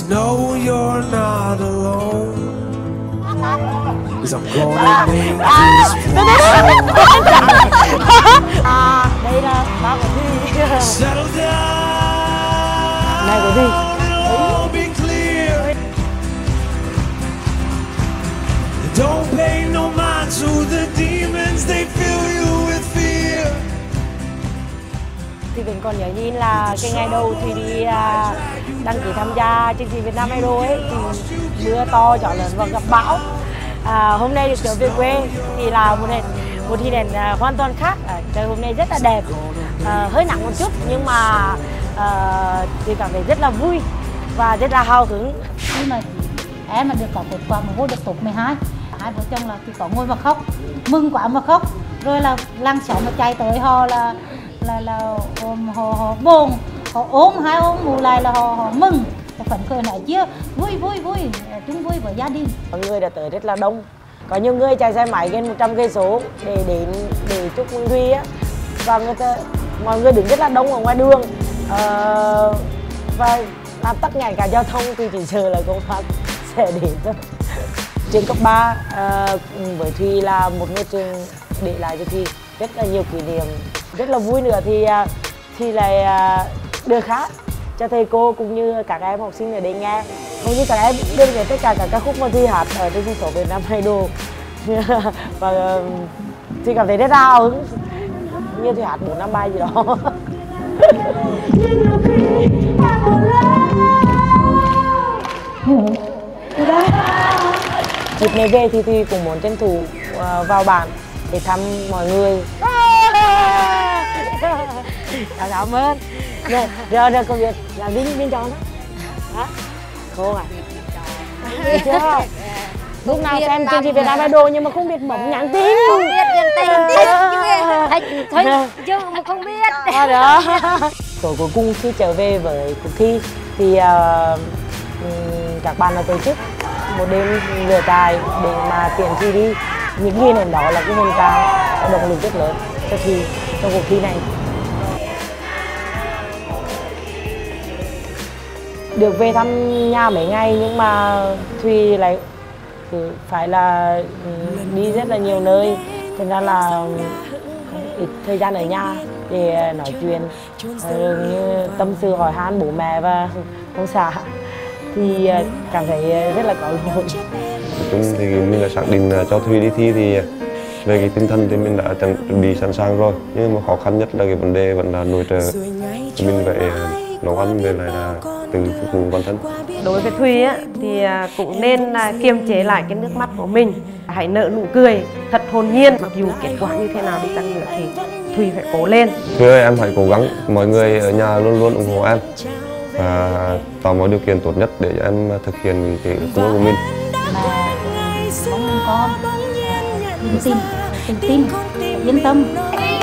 Just know you're not alone. 'Cause I'm gonna make this place đây là ba của Thi. settle down. Này của Thi. It'll all be clear. Don't pay no mind to the demons, they fill you with fear. Thì mình còn nhớ nhìn là cái ngày đầu thì đi đăng ký tham gia chương trình Việt Nam Idol ấy thì mưa to gió lớn và gặp bão. Hôm nay được trở về quê thì là một hình ảnh hoàn toàn khác. Trời hôm nay rất là đẹp, hơi nắng một chút nhưng mà thì cảm thấy rất là vui và rất là hào hứng. Khi mà em mà được có kết quả mà vô được top 12, hai vợ chồng là chỉ có ngồi mà khóc, mừng quá mà khóc, rồi là làng xóm mà chạy tới họ là họ buồn, họ ốm hai ốm mù lại là họ mừng, phấn khởi nói chia vui chung vui với gia đình. Mọi người đã tới rất là đông, có nhiều người chạy xe máy gần 100 cây số để đến để chúc mừng Thùy á, và mọi người đứng rất là đông ở ngoài đường và làm tắc nghẽn cả giao thông thì chỉ chờ là công an sẽ đến thôi. Trường cấp 3 với Thùy là một ngôi trường để lại cho Thùy rất là nhiều kỷ niệm, rất là vui nữa thì lại được hát cho thầy cô cũng như các em học sinh ở đây nghe. Hầu như các em đều nghe tất cả các ca khúc mà Thùy hát ở trên sân khấu Việt Nam Idol và Thùy cảm thấy rất hào hứng, như Thùy hát 4-5 bài gì đó. Dịp này về thì Thùy cũng muốn tranh thủ vào bản để thăm mọi người. Cảm ơn. Rồi công việc là bên tròn đó. Khô à? Chưa? Lúc nào xem chương trình Việt Nam Idol nhưng mà không biết bấm nhắn tin. Không biết nhắn tin. Thôi chứ mà không biết. Đó. Tối cuối cùng khi trở về với cuộc thi thì các bạn đã tổ chức một đêm lửa trại để mà tiễn Thùy đi. Những hình ảnh đó là cái hình cao động lực rất lớn cho Thùy trong cuộc thi này. Được về thăm nhà mấy ngày nhưng mà Thùy lại phải là đi rất là nhiều nơi, thế nên là ít thời gian ở nhà để nói chuyện như tâm sự hỏi han bố mẹ và ông xã thì cảm thấy rất là có lỗi. Nói chung thì mình đã xác định cho Thùy đi thi thì về cái tinh thần thì mình đã chuẩn bị sẵn sàng rồi, nhưng mà khó khăn nhất là cái vấn đề vẫn là nội trợ, mình phải nấu ăn về lại là từ phục vụ bản thân. Đối với Thùy á, thì cũng nên kiềm chế lại cái nước mắt của mình, hãy nở nụ cười thật hồn nhiên. Mặc dù kết quả như thế nào đi chăng nữa thì Thùy phải cố lên. Thùy ơi, em hãy cố gắng, mọi người ở nhà luôn luôn ủng hộ em và tạo mọi điều kiện tốt nhất để cho em thực hiện cái công việc của mình. Mong con tự tin, yên tâm.